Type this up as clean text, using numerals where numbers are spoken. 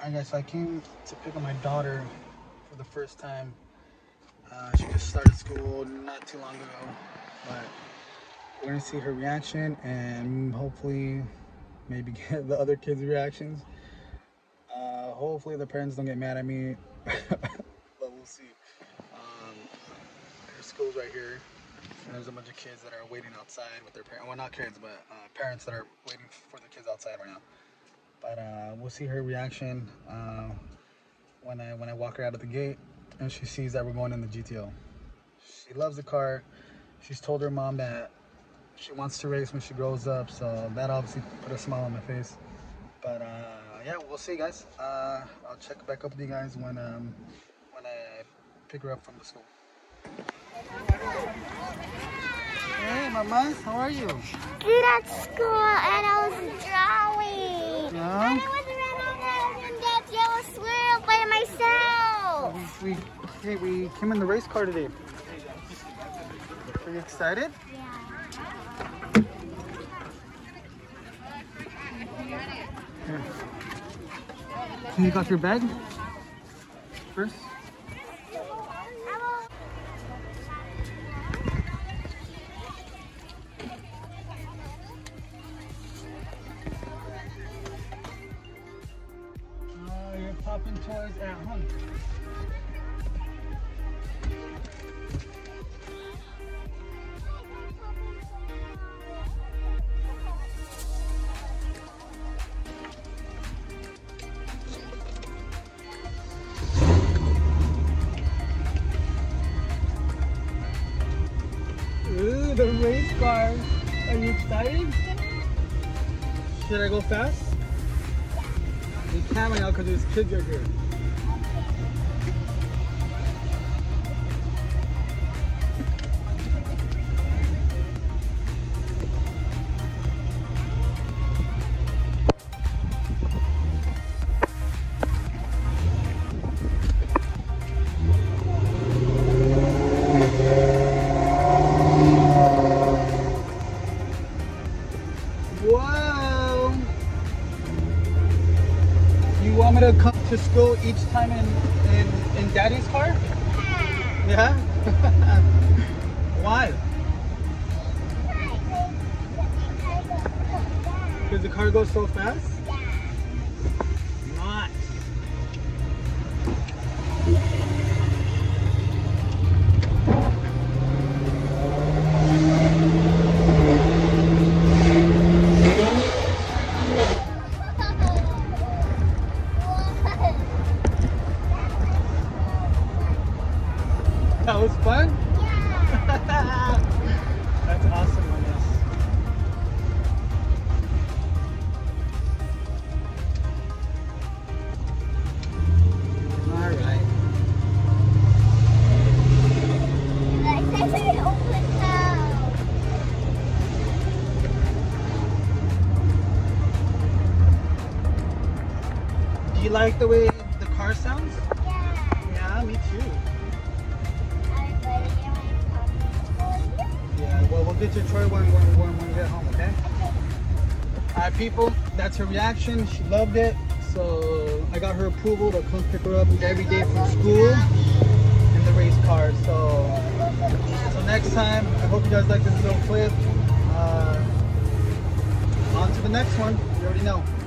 Alright guys, so I came to pick up my daughter for the first time. She just started school not too long ago, but we're gonna see her reaction and hopefully maybe get the other kids' reactions. Hopefully the parents don't get mad at me, but we'll see. Her school's right here, and there's a bunch of kids that are waiting outside with their parents. Well, not kids, but parents that are waiting for the kids outside right now. But we'll see her reaction when I walk her out of the gate and she sees that we're going in the GTO. She loves the car. She's told her mom that she wants to race when she grows up, so that obviously put a smile on my face. But yeah, we'll see, guys. I'll check back up with you guys when I pick her up from the school. Hey, Mama, how are you? Good at school, and I was drawing. Yeah? And I was running around that yellow swirl by myself. We came in the race car today. Are you excited? Yeah. Here. Can you got your bag first? You're popping toys at home. Ooh, the race car. Are you excited? Should I go fast? You can't right now because there's kids right here. Whoa! You want me to come to school each time in Daddy's car? Yeah? Why? Because the car goes so fast? Nice. That was fun? Yeah. That's awesome, Manis. Alright. Like, that's an open now. Do you like the way the car sounds? Yeah. Yeah, me too. Yeah, well, we'll get your toy when we get home, okay? Alright, people, that's her reaction. She loved it. So I got her approval to come pick her up every day from school in the race car. So next time, I hope you guys like this little clip. On to the next one. You already know.